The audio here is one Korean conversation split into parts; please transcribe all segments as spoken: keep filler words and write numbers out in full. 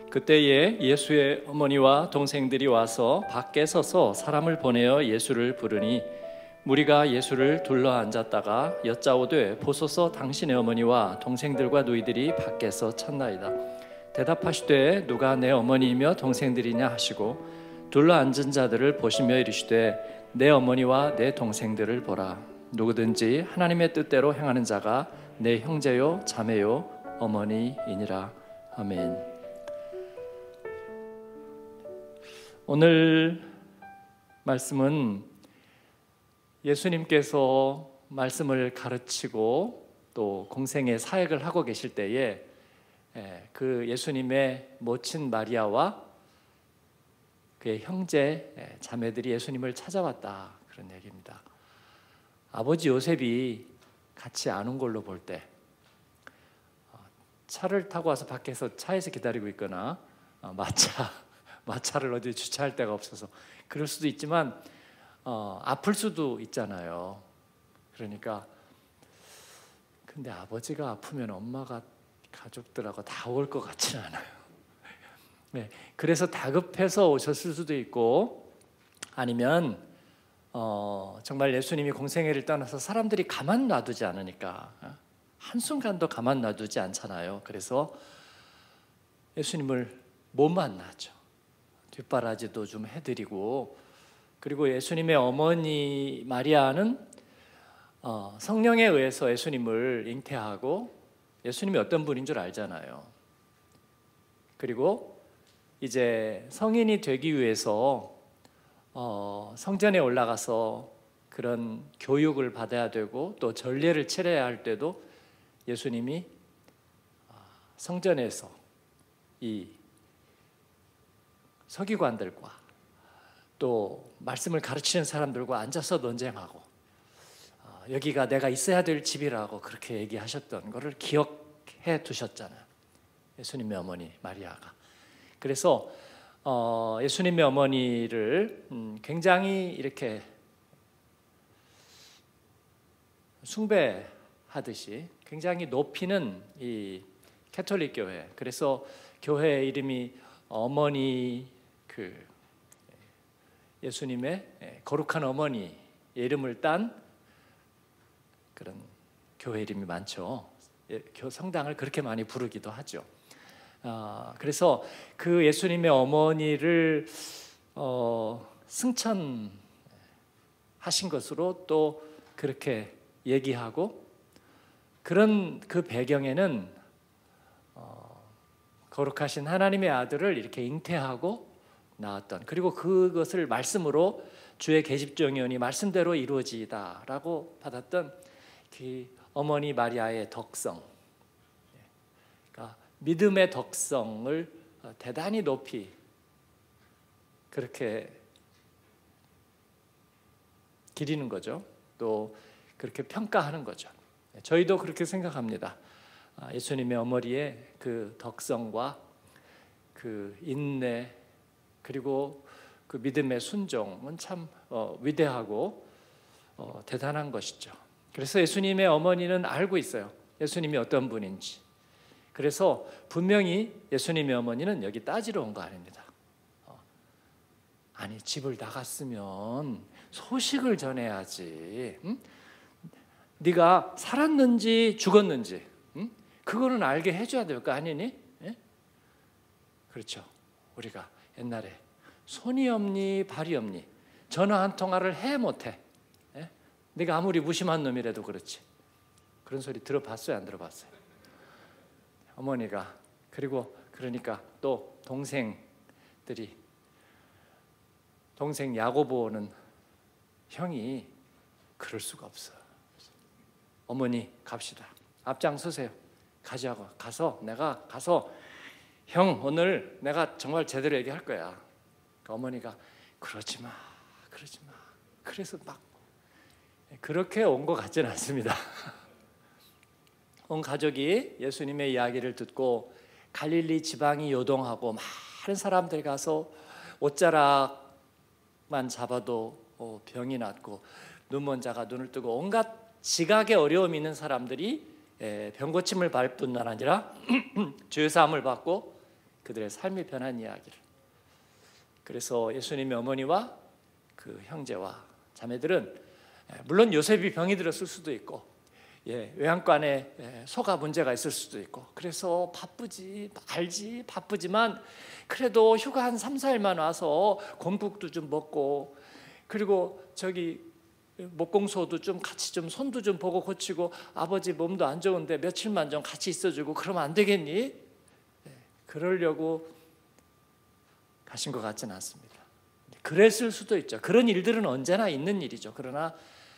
그때에 예수의 어머니와 동생들이 와서 밖에 서서 사람을 보내어 예수를 부르니 무리가 예수를 둘러 앉았다가 여짜오되 보소서 당신의 어머니와 동생들과 너희들이 밖에서 찾나이다. 대답하시되 누가 내 어머니이며 동생들이냐 하시고 둘러 앉은 자들을 보시며 이르시되 내 어머니와 내 동생들을 보라. 누구든지 하나님의 뜻대로 행하는 자가 내 형제요 자매요 어머니이니라. 아멘. 오늘 말씀은 예수님께서 말씀을 가르치고 또 공생의 사역을 하고 계실 때에 그 예수님의 모친 마리아와 그의 형제 자매들이 예수님을 찾아왔다, 그런 얘기입니다. 아버지 요셉이 같이 안 온 걸로 볼 때 차를 타고 와서 밖에서 차에서 기다리고 있거나 마차 마차를 어디 주차할 데가 없어서 그럴 수도 있지만 어, 아플 수도 있잖아요. 그러니까 근데 아버지가 아프면 엄마가 가족들하고 다 올 것 같지는 않아요. 네, 그래서 다급해서 오셨을 수도 있고 아니면 어, 정말 예수님이 공생애를 떠나서 사람들이 가만 놔두지 않으니까 한순간도 가만 놔두지 않잖아요. 그래서 예수님을 못 만나죠. 뒷바라지도 좀 해드리고, 그리고 예수님의 어머니 마리아는 어, 성령에 의해서 예수님을 잉태하고 예수님이 어떤 분인 줄 알잖아요. 그리고 이제 성인이 되기 위해서 어, 성전에 올라가서 그런 교육을 받아야 되고 또 전례를 치러야 할 때도 예수님이 성전에서 이 서기관들과 또 말씀을 가르치는 사람들과 앉아서 논쟁하고 어, 여기가 내가 있어야 될 집이라고 그렇게 얘기하셨던 것을 기억해 두셨잖아요. 예수님의 어머니 마리아가. 그래서 어, 예수님의 어머니를 음, 굉장히 이렇게 숭배하듯이 굉장히 높이는 이 캐톨릭 교회. 그래서 교회 이름이 어머니 그 예수님의 거룩한 어머니의 이름을 딴 그런 교회 이름이 많죠. 성당을 그렇게 많이 부르기도 하죠. 어, 그래서 그 예수님의 어머니를 어, 승천하신 것으로 또 그렇게 얘기하고, 그런 그 배경에는 어, 거룩하신 하나님의 아들을 이렇게 잉태하고 나왔던, 그리고 그것을 말씀으로 주의 계집종이오니 말씀대로 이루어지다라고 받았던 그 어머니 마리아의 덕성, 그러니까 믿음의 덕성을 대단히 높이 그렇게 기리는 거죠. 또 그렇게 평가하는 거죠. 저희도 그렇게 생각합니다. 예수님의 어머니의 그 덕성과 그 인내 그리고 그 믿음의 순종은 참 어, 위대하고 어, 대단한 것이죠. 그래서 예수님의 어머니는 알고 있어요. 예수님이 어떤 분인지. 그래서 분명히 예수님의 어머니는 여기 따지러 온 거 아닙니다. 어, 아니 집을 나갔으면 소식을 전해야지. 응? 네가 살았는지 죽었는지 응? 그거는 알게 해줘야 될 거 아니니? 예? 그렇죠. 우리가 옛날에 손이 없니 발이 없니 전화 한 통화를 해 못해. 예? 네가 아무리 무심한 놈이라도 그렇지. 그런 소리 들어봤어요, 안 들어봤어요? 어머니가. 그리고 그러니까 또 동생들이, 동생 야고보는 형이 그럴 수가 없어. 어머니 갑시다. 앞장서세요. 가자고. 가서 내가 가서 형 오늘 내가 정말 제대로 얘기할 거야. 그 어머니가 그러지 마, 그러지 마. 그래서 막 그렇게 온 것 같지는 않습니다. 온 가족이 예수님의 이야기를 듣고 갈릴리 지방이 요동하고 많은 사람들 가서 옷자락만 잡아도 병이 낫고 눈먼 자가 눈을 뜨고 온갖 지각에 어려움이 있는 사람들이 병고침을 밟을 뿐만 아니라 죄사함을 받고 그들의 삶이 변한 이야기를. 그래서 예수님의 어머니와 그 형제와 자매들은 물론 요셉이 병이 들었을 수도 있고 예, 외양간에 소가 문제가 있을 수도 있고 그래서 바쁘지 알지 바쁘지만 그래도 휴가 한 삼, 사일만 와서 곰국도 좀 먹고 그리고 저기 목공소도 좀 같이 좀 손도 좀 보고 고치고 아버지 몸도 안 좋은데 며칠만 좀 같이 있어주고 그러면 안 되겠니? 그러려고 가신 것 같지는 않습니다. 그랬을 수도 있죠. 그런 일들은 언제나 있는 일이죠. 그러나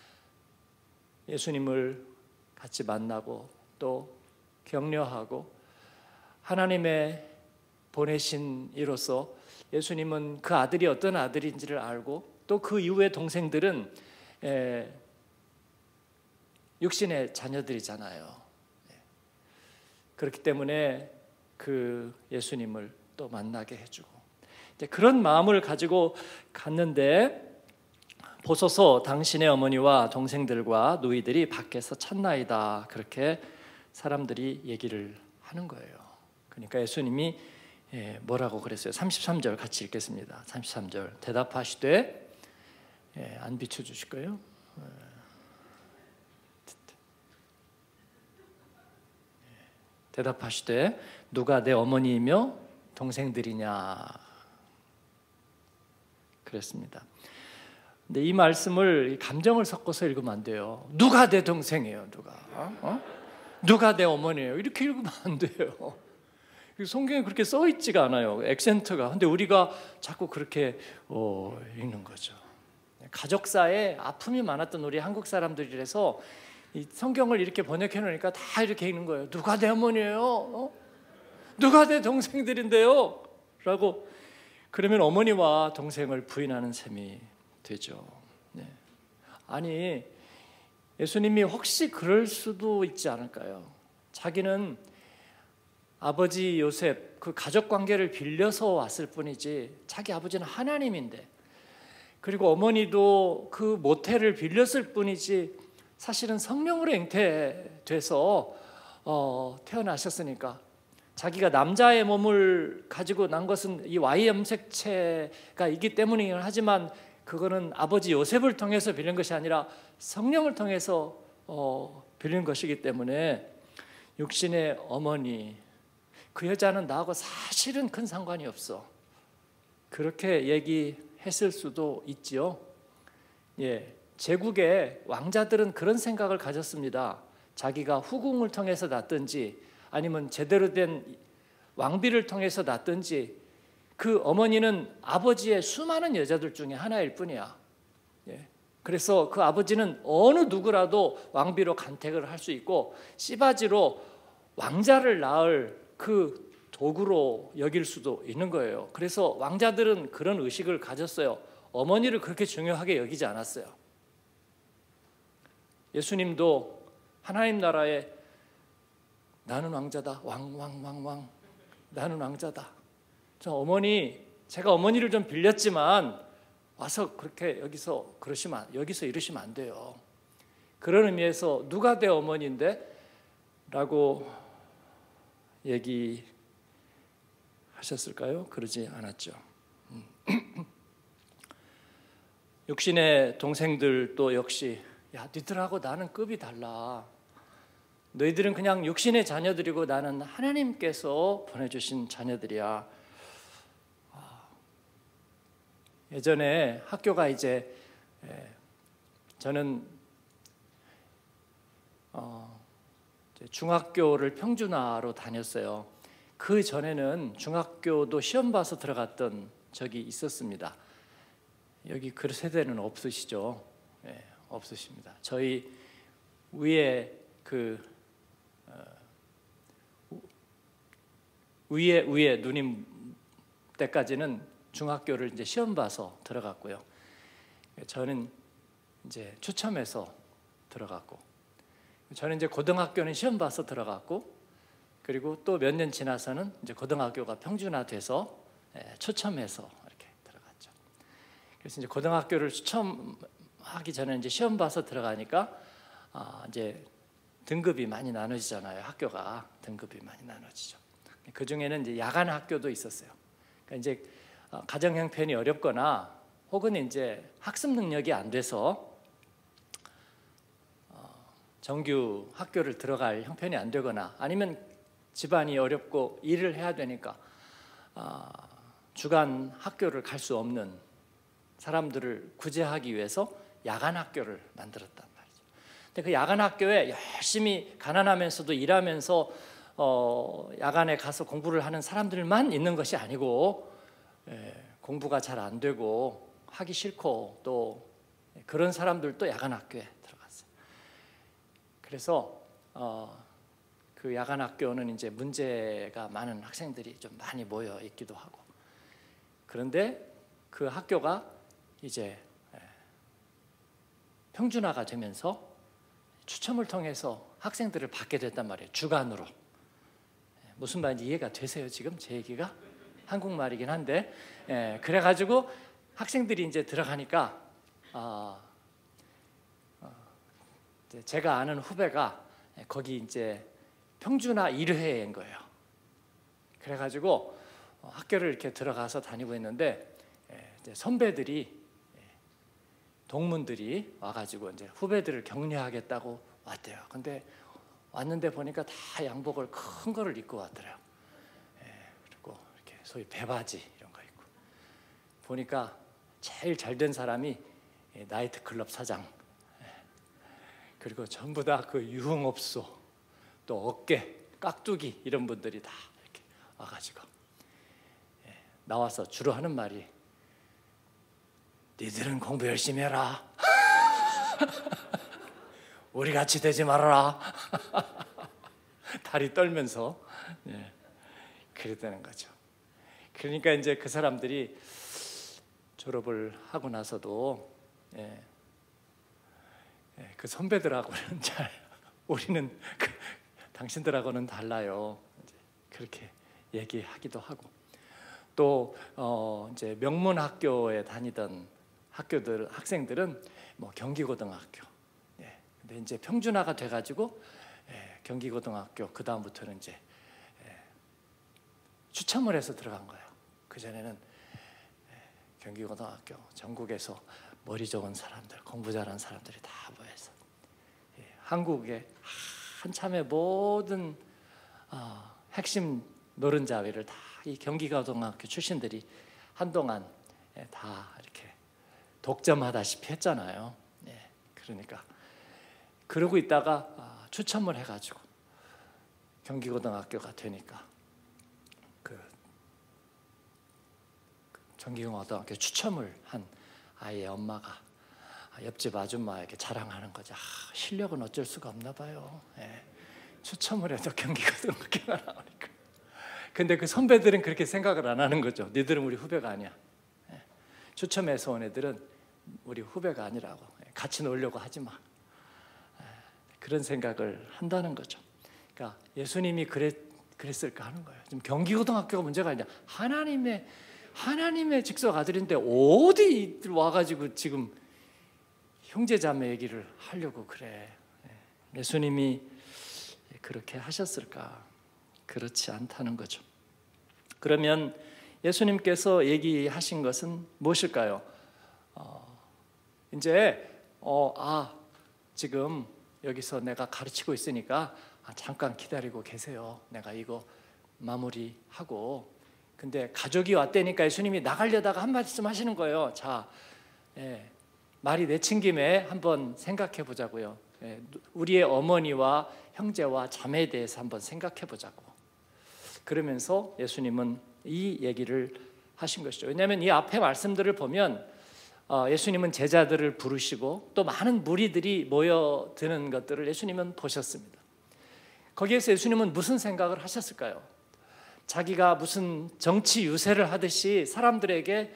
예수님을 같이 만나고 또 격려하고 하나님의 보내신 이로써 예수님은 그 아들이 어떤 아들인지를 알고 또 그 이후의 동생들은 에, 육신의 자녀들이잖아요. 그렇기 때문에 그 예수님을 또 만나게 해주고 이제 그런 마음을 가지고 갔는데 보소서 당신의 어머니와 동생들과 누이들이 밖에서 찾나이다. 그렇게 사람들이 얘기를 하는 거예요. 그러니까 예수님이 뭐라고 그랬어요? 삼십삼 절 같이 읽겠습니다. 삼십삼 절 대답하시되 예, 안 비춰주실 거예요? 대답하시되 누가 내 어머니이며 동생들이냐 그랬습니다. 근데 이 말씀을 감정을 섞어서 읽으면 안 돼요. 누가 내 동생이에요? 누가? 어? 누가 내 어머니예요? 이렇게 읽으면 안 돼요. 성경에 그렇게 써 있지가 않아요. 액센트가. 근데 우리가 자꾸 그렇게 어, 읽는 거죠. 가족사에 아픔이 많았던 우리 한국 사람들이라서 이 성경을 이렇게 번역해 놓으니까 다 이렇게 읽는 거예요. 누가 내 어머니예요? 어? 누가 내 동생들인데요? 라고 그러면 어머니와 동생을 부인하는 셈이 되죠. 네. 아니 예수님이 혹시 그럴 수도 있지 않을까요? 자기는 아버지 요셉 그 가족 관계를 빌려서 왔을 뿐이지 자기 아버지는 하나님인데 그리고 어머니도 그 모태를 빌렸을 뿐이지 사실은 성령으로 잉태돼서 어, 태어나셨으니까 자기가 남자의 몸을 가지고 난 것은 이 Y 염색체가 있기 때문이긴 하지만 그거는 아버지 요셉을 통해서 빌린 것이 아니라 성령을 통해서 어, 빌린 것이기 때문에 육신의 어머니 그 여자는 나하고 사실은 큰 상관이 없어 그렇게 얘기했을 수도 있지요. 예, 제국의 왕자들은 그런 생각을 가졌습니다. 자기가 후궁을 통해서 낳든지 아니면 제대로 된 왕비를 통해서 낳든지 그 어머니는 아버지의 수많은 여자들 중에 하나일 뿐이야. 예. 그래서 그 아버지는 어느 누구라도 왕비로 간택을 할 수 있고 씨바지로 왕자를 낳을 그 도구로 여길 수도 있는 거예요. 그래서 왕자들은 그런 의식을 가졌어요. 어머니를 그렇게 중요하게 여기지 않았어요. 예수님도 하나님 나라에 나는 왕자다. 왕, 왕, 왕, 왕. 나는 왕자다. 저 어머니, 제가 어머니를 좀 빌렸지만 와서 그렇게 여기서 그러시면 여기서 이러시면 안 돼요. 그런 의미에서 누가 내 어머니인데? 라고 얘기하셨을까요? 그러지 않았죠. 육신의 동생들도 역시 야, 너희들하고 나는 급이 달라. 너희들은 그냥 육신의 자녀들이고 나는 하나님께서 보내주신 자녀들이야. 예전에 학교가 이제 저는 어, 중학교를 평준화로 다녔어요. 그 전에는 중학교도 시험 봐서 들어갔던 적이 있었습니다. 여기 그 세대는 없으시죠? 네, 없으십니다. 저희 위에 그 어, 위에 위에 누님 때까지는 중학교를 이제 시험 봐서 들어갔고요. 저는 이제 추첨해서 들어갔고, 저는 이제 고등학교는 시험 봐서 들어갔고, 그리고 또 몇 년 지나서는 이제 고등학교가 평준화돼서 추첨해서 이렇게 들어갔죠. 그래서 이제 고등학교를 추첨하기 전에 이제 시험 봐서 들어가니까 아, 이제 등급이 많이 나눠지잖아요. 학교가 등급이 많이 나눠지죠. 그 중에는 이제 야간 학교도 있었어요. 그러니까 이제 가정 형편이 어렵거나 혹은 이제 학습 능력이 안 돼서 정규 학교를 들어갈 형편이 안 되거나 아니면 집안이 어렵고 일을 해야 되니까 주간 학교를 갈 수 없는 사람들을 구제하기 위해서 야간 학교를 만들었단 말이죠. 근데 그 야간 학교에 열심히 가난하면서도 일하면서 어, 야간에 가서 공부를 하는 사람들만 있는 것이 아니고 예, 공부가 잘 안 되고 하기 싫고 또 그런 사람들도 야간 학교에 들어갔어요. 그래서 어, 그 야간 학교는 이제 문제가 많은 학생들이 좀 많이 모여 있기도 하고 그런데 그 학교가 이제 평준화가 되면서 추첨을 통해서 학생들을 받게 됐단 말이에요. 주간으로. 무슨 말인지 이해가 되세요? 지금 제 얘기가 한국말이긴 한데 예, 그래가지고 학생들이 이제 들어가니까 어, 어, 이제 제가 아는 후배가 거기 이제 평준화 일 회인 거예요. 그래가지고 학교를 이렇게 들어가서 다니고 있는데 이제 선배들이 동문들이 와가지고 이제 후배들을 격려하겠다고 왔대요. 근데 왔는데 보니까 다 양복을 큰 거를 입고 왔더래요. 그리고 이렇게 소위 배바지 이런 거 입고 보니까 제일 잘된 사람이 나이트클럽 사장 그리고 전부 다 그 유흥업소 또 어깨 깍두기 이런 분들이 다 이렇게 와가지고 나와서 주로 하는 말이 니들은 공부 열심히 해라. 우리 같이 되지 말아라. 다리 떨면서 예, 그랬다는 거죠. 그러니까 이제 그 사람들이 졸업을 하고 나서도 예, 예, 그 선배들하고는 잘 우리는 그, 당신들하고는 달라요. 이제 그렇게 얘기하기도 하고 또 어, 이제 명문 학교에 다니던 학교들 학생들은 뭐 경기고등학교. 예, 근데 이제 평준화가 돼가지고 예, 경기고등학교 그 다음부터는 이제 예, 추첨을 해서 들어간 거예요. 그 전에는 예, 경기고등학교 전국에서 머리 좋은 사람들, 공부 잘하는 사람들이 다 모여서 예, 한국의 한참의 모든 어, 핵심 노른자위를 다 이 경기고등학교 출신들이 한동안 예, 다 이렇게 독점하다시피 했잖아요. 예, 그러니까 그러고 있다가 아, 추첨을 해가지고 경기고등학교가 되니까 그, 그 경기고등학교 추첨을 한 아이의 엄마가 옆집 아줌마에게 자랑하는 거죠. 아, 실력은 어쩔 수가 없나 봐요. 예, 추첨을 해도 경기고등학교가 나오니까. 근데 그 선배들은 그렇게 생각을 안 하는 거죠. 니들은 우리 후배가 아니야. 예, 추첨해서 온 애들은 우리 후배가 아니라고. 예, 같이 놀려고 하지 마. 예, 그런 생각을 한다는 거죠. 그러니까 예수님이 그랬, 그랬을까 하는 거예요. 지금 경기고등학교가 문제가 아니라 하나님의 하나님의 직속 아들인데 어디 와가지고 지금 형제자매 얘기를 하려고 그래. 예, 예수님이 그렇게 하셨을까? 그렇지 않다는 거죠. 그러면 예수님께서 얘기하신 것은 무엇일까요? 어, 이제 어, 아 지금 여기서 내가 가르치고 있으니까 아, 잠깐 기다리고 계세요. 내가 이거 마무리하고. 근데 가족이 왔다니까 예수님이 나가려다가 한 말씀 하시는 거예요. 자, 예, 말이 내친 김에 한번 생각해 보자고요. 예, 우리의 어머니와 형제와 자매에 대해서 한번 생각해 보자고. 그러면서 예수님은 이 얘기를 하신 것이죠. 왜냐하면 이 앞에 말씀들을 보면 예수님은 제자들을 부르시고 또 많은 무리들이 모여드는 것들을 예수님은 보셨습니다. 거기에서 예수님은 무슨 생각을 하셨을까요? 자기가 무슨 정치 유세를 하듯이 사람들에게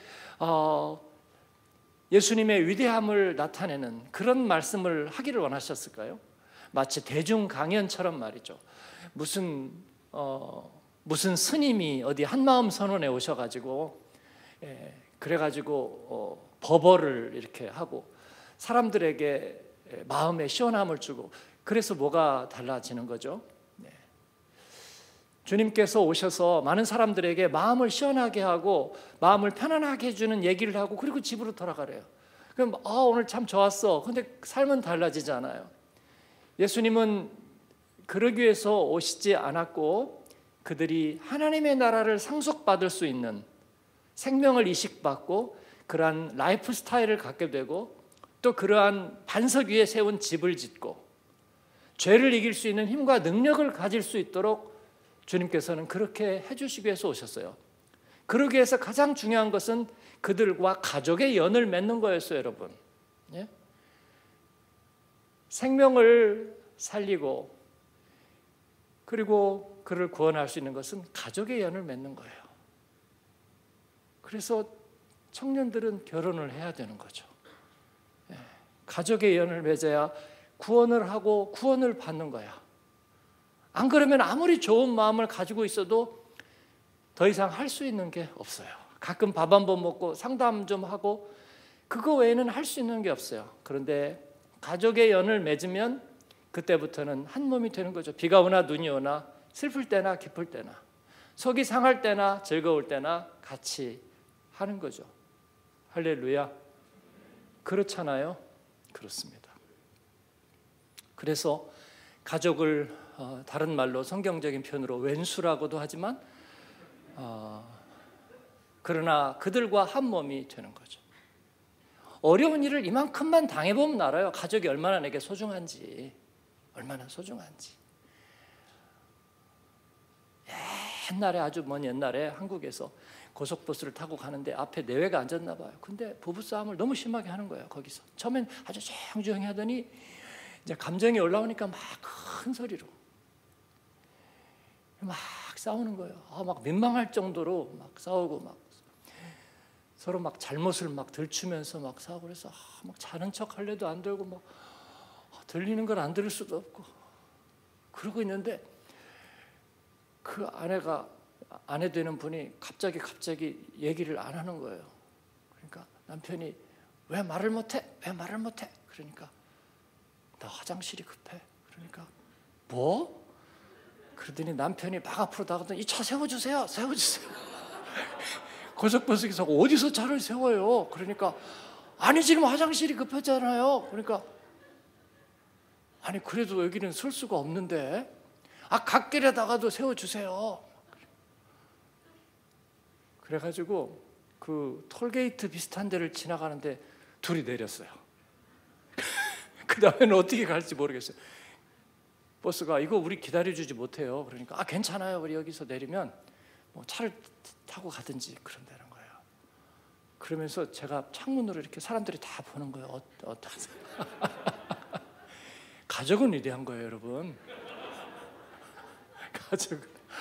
예수님의 위대함을 나타내는 그런 말씀을 하기를 원하셨을까요? 마치 대중 강연처럼 말이죠. 무슨 어, 무슨 스님이 어디 한마음 선원에 오셔가지고 예, 그래가지고 어, 법어를 이렇게 하고 사람들에게 마음에 시원함을 주고 그래서 뭐가 달라지는 거죠? 네. 주님께서 오셔서 많은 사람들에게 마음을 시원하게 하고 마음을 편안하게 해주는 얘기를 하고 그리고 집으로 돌아가래요. 그럼 아, 오늘 참 좋았어. 근데 삶은 달라지잖아요. 예수님은 그러기 위해서 오시지 않았고 그들이 하나님의 나라를 상속받을 수 있는 생명을 이식받고 그러한 라이프 스타일을 갖게 되고 또 그러한 반석 위에 세운 집을 짓고 죄를 이길 수 있는 힘과 능력을 가질 수 있도록 주님께서는 그렇게 해주시기 위해서 오셨어요. 그러기 위해서 가장 중요한 것은 그들과 가족의 연을 맺는 거였어요, 여러분. 예? 생명을 살리고 그리고 그를 구원할 수 있는 것은 가족의 연을 맺는 거예요. 그래서 청년들은 결혼을 해야 되는 거죠. 예. 가족의 연을 맺어야 구원을 하고 구원을 받는 거야. 안 그러면 아무리 좋은 마음을 가지고 있어도 더 이상 할 수 있는 게 없어요. 가끔 밥 한 번 먹고 상담 좀 하고 그거 외에는 할 수 있는 게 없어요. 그런데 가족의 연을 맺으면 그때부터는 한 몸이 되는 거죠. 비가 오나 눈이 오나 슬플 때나 기쁠 때나 속이 상할 때나 즐거울 때나 같이 하는 거죠. 할렐루야. 그렇잖아요. 그렇습니다. 그래서 가족을 어, 다른 말로 성경적인 표현으로 왼수라고도 하지만 어, 그러나 그들과 한 몸이 되는 거죠. 어려운 일을 이만큼만 당해보면 알아요. 가족이 얼마나 내게 소중한지, 얼마나 소중한지. 옛날에 아주 먼 옛날에 한국에서 고속버스를 타고 가는데 앞에 내외가 앉았나 봐요. 근데 부부싸움을 너무 심하게 하는 거예요. 거기서 처음엔 아주 조용조용히 하더니 이제 감정이 올라오니까 막 큰 소리로 막 싸우는 거예요. 아, 막 민망할 정도로 막 싸우고 막 서로 막 잘못을 막 들추면서 막 싸우고 그래서 아, 막 자는 척 할래도 안 되고 막 아, 들리는 걸 안 들을 수도 없고 그러고 있는데 그 아내가 아내 되는 분이 갑자기 갑자기 얘기를 안 하는 거예요. 그러니까 남편이 왜 말을 못해? 왜 말을 못해? 그러니까 나 화장실이 급해. 그러니까 뭐? 그러더니 남편이 막 앞으로 나가더니 이 차 세워주세요. 세워주세요. 고속버스에서 어디서 차를 세워요? 그러니까 아니 지금 화장실이 급했잖아요. 그러니까 아니 그래도 여기는 설 수가 없는데 아 갓길에다가도 세워주세요. 그래가지고 그 톨게이트 비슷한 데를 지나가는데 둘이 내렸어요. 그 다음에는 어떻게 갈지 모르겠어요. 버스가 이거 우리 기다려주지 못해요. 그러니까 아 괜찮아요. 우리 여기서 내리면 뭐 차를 타고 가든지 그런다는 거예요. 그러면서 제가 창문으로 이렇게 사람들이 다 보는 거예요. 어, 어떤 가족은 위대한 거예요, 여러분. 가족은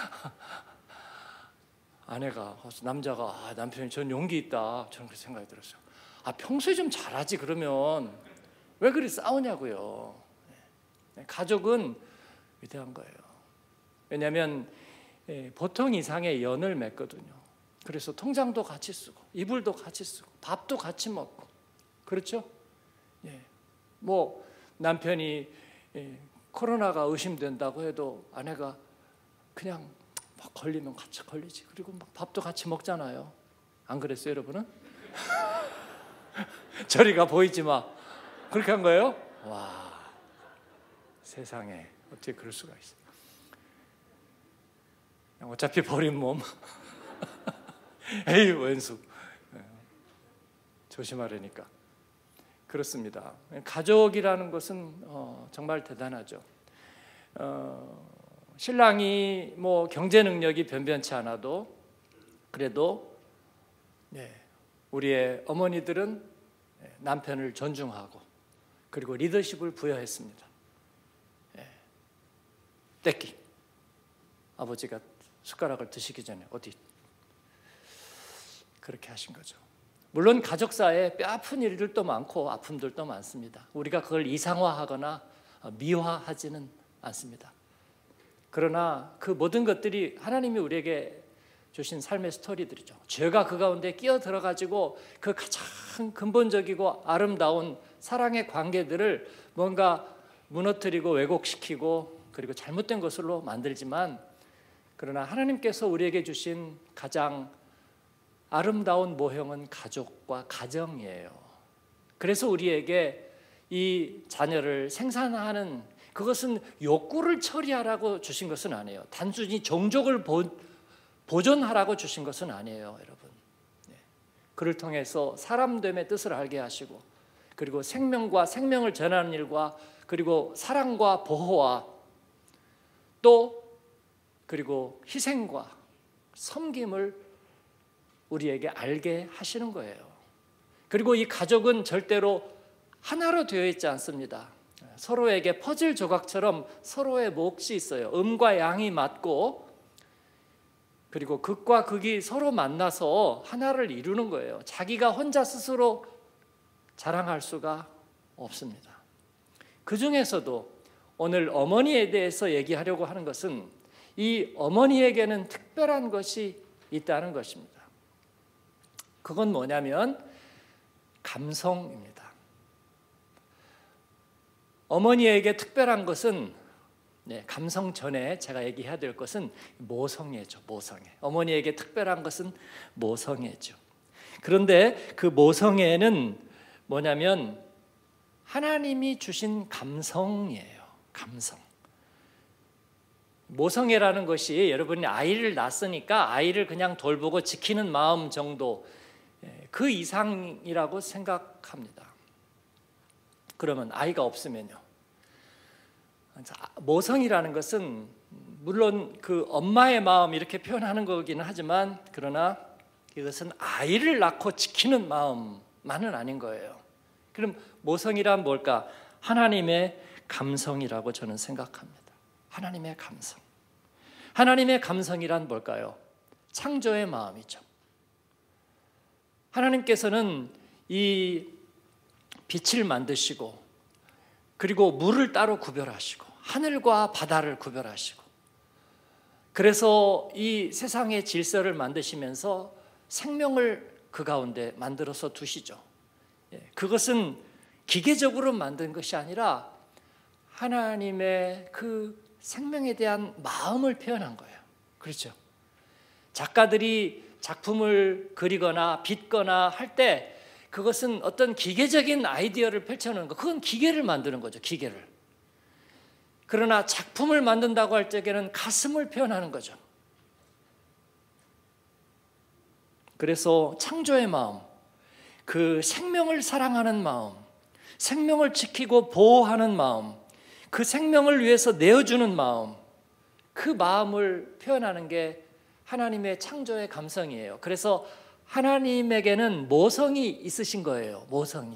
아내가 남자가 아, 남편이 전 용기 있다 저는 그렇게 생각이 들었어요. 아 평소에 좀 잘하지 그러면 왜 그리 싸우냐고요. 네. 가족은 위대한 거예요. 왜냐하면 보통 이상의 연을 맺거든요. 그래서 통장도 같이 쓰고 이불도 같이 쓰고 밥도 같이 먹고 그렇죠? 예. 뭐 남편이 예, 코로나가 의심된다고 해도 아내가 그냥 막 걸리면 같이 걸리지. 그리고 막 밥도 같이 먹잖아요. 안 그랬어요, 여러분은? 저리가 보이지 마. 그렇게 한 거예요? 와, 세상에 어떻게 그럴 수가 있어? 어차피 버린 몸. 에이 왼수. 조심하려니까. 그렇습니다. 가족이라는 것은 어, 정말 대단하죠. 어, 신랑이 뭐 경제 능력이 변변치 않아도 그래도 네, 우리의 어머니들은 남편을 존중하고 그리고 리더십을 부여했습니다. 네. 떼끼 아버지가 숟가락을 드시기 전에 어디 그렇게 하신 거죠. 물론 가족사에 뼈아픈 일들도 많고 아픔들도 많습니다. 우리가 그걸 이상화하거나 미화하지는 않습니다. 그러나 그 모든 것들이 하나님이 우리에게 주신 삶의 스토리들이죠. 죄가 그 가운데 끼어 들어가지고 그 가장 근본적이고 아름다운 사랑의 관계들을 뭔가 무너뜨리고 왜곡시키고 그리고 잘못된 것으로 만들지만 그러나 하나님께서 우리에게 주신 가장 아름다운 모형은 가족과 가정이에요. 그래서 우리에게 이 자녀를 생산하는, 그것은 욕구를 처리하라고 주신 것은 아니에요. 단순히 종족을 보, 보존하라고 주신 것은 아니에요, 여러분. 네. 그를 통해서 사람됨의 뜻을 알게 하시고, 그리고 생명과 생명을 전하는 일과, 그리고 사랑과 보호와 또 그리고 희생과 섬김을 우리에게 알게 하시는 거예요. 그리고 이 가족은 절대로 하나로 되어 있지 않습니다. 서로에게 퍼즐 조각처럼 서로의 몫이 있어요. 음과 양이 맞고, 그리고 극과 극이 서로 만나서 하나를 이루는 거예요. 자기가 혼자 스스로 자랑할 수가 없습니다. 그 중에서도 오늘 어머니에 대해서 얘기하려고 하는 것은 이 어머니에게는 특별한 것이 있다는 것입니다. 그건 뭐냐면 감성입니다. 어머니에게 특별한 것은, 네, 감성 전에 제가 얘기해야 될 것은 모성애죠. 모성애. 어머니에게 특별한 것은 모성애죠. 그런데 그 모성애는 뭐냐면 하나님이 주신 감성이에요. 감성. 모성애라는 것이 여러분이 아이를 낳았으니까 아이를 그냥 돌보고 지키는 마음 정도, 그 이상이라고 생각합니다. 그러면 아이가 없으면요. 모성이라는 것은 물론 그 엄마의 마음 이렇게 표현하는 거기는 하지만, 그러나 이것은 아이를 낳고 지키는 마음만은 아닌 거예요. 그럼 모성이란 뭘까? 하나님의 감성이라고 저는 생각합니다. 하나님의 감성. 하나님의 감성이란 뭘까요? 창조의 마음이죠. 하나님께서는 이 빛을 만드시고, 그리고 물을 따로 구별하시고, 하늘과 바다를 구별하시고, 그래서 이 세상의 질서를 만드시면서 생명을 그 가운데 만들어서 두시죠. 그것은 기계적으로 만든 것이 아니라 하나님의 그 생명에 대한 마음을 표현한 거예요. 그렇죠? 작가들이 작품을 그리거나 빚거나 할 때 그것은 어떤 기계적인 아이디어를 펼쳐놓는 거, 그건 기계를 만드는 거죠. 기계를. 그러나 작품을 만든다고 할 적에는 가슴을 표현하는 거죠. 그래서 창조의 마음, 그 생명을 사랑하는 마음, 생명을 지키고 보호하는 마음, 그 생명을 위해서 내어주는 마음, 그 마음을 표현하는 게 하나님의 창조의 감성이에요. 그래서 하나님에게는 모성이 있으신 거예요. 모성이.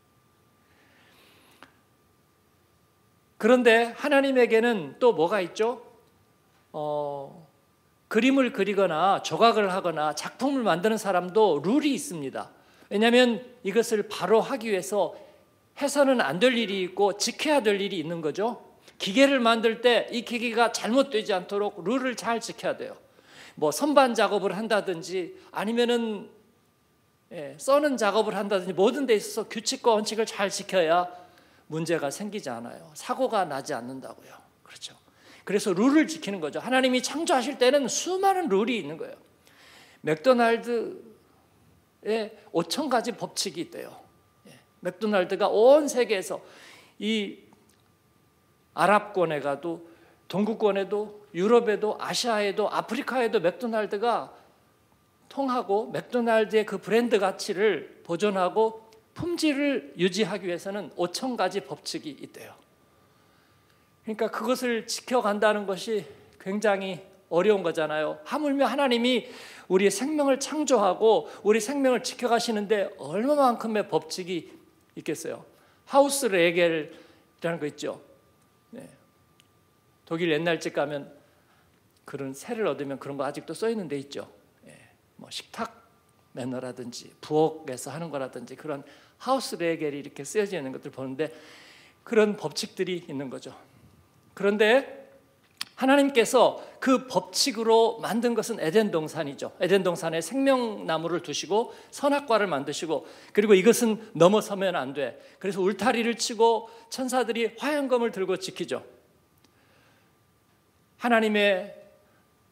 그런데 하나님에게는 또 뭐가 있죠? 어, 그림을 그리거나 조각을 하거나 작품을 만드는 사람도 룰이 있습니다. 왜냐하면 이것을 바로 하기 위해서 해서는 안 될 일이 있고 지켜야 될 일이 있는 거죠. 기계를 만들 때 이 기계가 잘못되지 않도록 룰을 잘 지켜야 돼요. 뭐 선반 작업을 한다든지 아니면은 예, 써는 작업을 한다든지 모든 데 있어서 규칙과 원칙을 잘 지켜야 문제가 생기지 않아요. 사고가 나지 않는다고요. 그렇죠. 그래서 룰을 지키는 거죠. 하나님이 창조하실 때는 수많은 룰이 있는 거예요. 맥도날드에 오천 가지 법칙이 있대요. 예, 맥도날드가 온 세계에서 이 아랍권에 가도 동구권에도 유럽에도 아시아에도 아프리카에도 맥도날드가 통하고 맥도날드의 그 브랜드 가치를 보존하고 품질을 유지하기 위해서는 오천 가지 법칙이 있대요. 그러니까 그것을 지켜간다는 것이 굉장히 어려운 거잖아요. 하물며 하나님이 우리의 생명을 창조하고 우리 생명을 지켜가시는데 얼마만큼의 법칙이 있겠어요. 하우스 레겔이라는 거 있죠. 네. 독일 옛날 집 가면 그런 세를 얻으면 그런 거 아직도 써 있는 데 있죠. 예. 뭐 식탁 매너라든지 부엌에서 하는 거라든지 그런 하우스 레겔이 이렇게 쓰여져 있는 것들 보는데 그런 법칙들이 있는 거죠. 그런데 하나님께서 그 법칙으로 만든 것은 에덴 동산이죠. 에덴 동산에 생명나무를 두시고 선악과를 만드시고, 그리고 이것은 넘어서면 안 돼. 그래서 울타리를 치고 천사들이 화염검을 들고 지키죠. 하나님의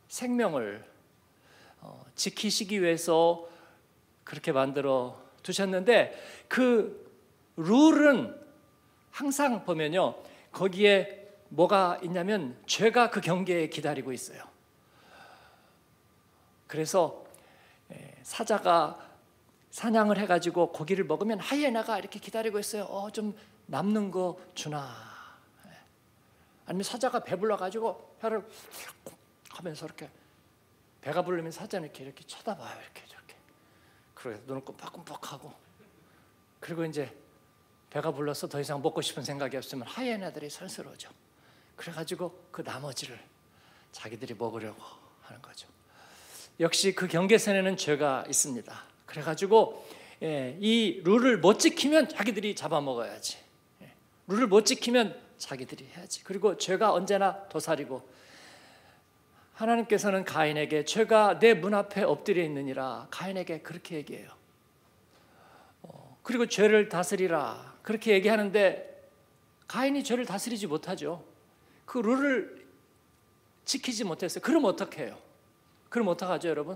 생명을 지키시기 위해서 그렇게 만들어 두셨는데 그 룰은 항상 보면요, 거기에 뭐가 있냐면 죄가 그 경계에 기다리고 있어요. 그래서 사자가 사냥을 해가지고 고기를 먹으면 하이에나가 이렇게 기다리고 있어요. 어, 좀 남는 거 주나. 아니면 사자가 배불러가지고 혀를 하면서 이렇게 배가 부르면 사자는 이렇게 이렇게 쳐다봐요. 이렇게 저렇게. 그래서 눈을 끔뻑끔뻑하고. 그리고 이제 배가 불러서 더 이상 먹고 싶은 생각이 없으면 하이에나들이 선스러워져. 그래가지고 그 나머지를 자기들이 먹으려고 하는 거죠. 역시 그 경계선에는 죄가 있습니다. 그래가지고 예, 이 룰을 못 지키면 자기들이 잡아먹어야지. 예, 룰을 못 지키면 자기들이 해야지. 그리고 죄가 언제나 도살이고, 하나님께서는 가인에게 죄가 내 문 앞에 엎드려 있느니라, 가인에게 그렇게 얘기해요. 어, 그리고 죄를 다스리라 그렇게 얘기하는데 가인이 죄를 다스리지 못하죠. 그 룰을 지키지 못했어요. 그럼 어떻게 해요? 그럼 어떡하죠, 여러분?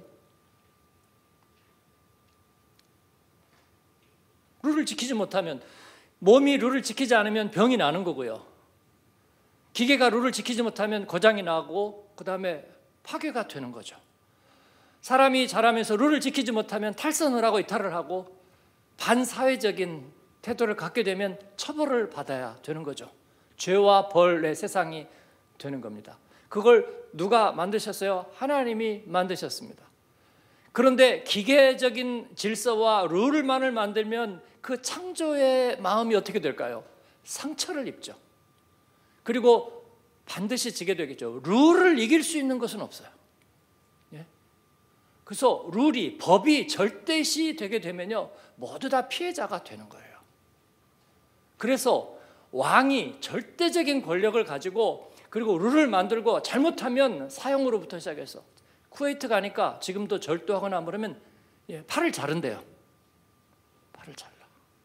룰을 지키지 못하면, 몸이 룰을 지키지 않으면 병이 나는 거고요. 기계가 룰을 지키지 못하면 고장이 나고 그 다음에 파괴가 되는 거죠. 사람이 자라면서 룰을 지키지 못하면 탈선을 하고 이탈을 하고 반사회적인 태도를 갖게 되면 처벌을 받아야 되는 거죠. 죄와 벌의 세상이 되는 겁니다. 그걸 누가 만드셨어요? 하나님이 만드셨습니다. 그런데 기계적인 질서와 룰만을 만들면 그 창조의 마음이 어떻게 될까요? 상처를 입죠. 그리고 반드시 지게 되겠죠. 룰을 이길 수 있는 것은 없어요. 예? 그래서 룰이, 법이 절대시 되게 되면요, 모두 다 피해자가 되는 거예요. 그래서 왕이 절대적인 권력을 가지고 그리고 룰을 만들고 잘못하면 사형으로부터 시작해서, 쿠웨이트 가니까 지금도 절도하거나 그러면 예, 팔을 자른대요. 팔을 잘라.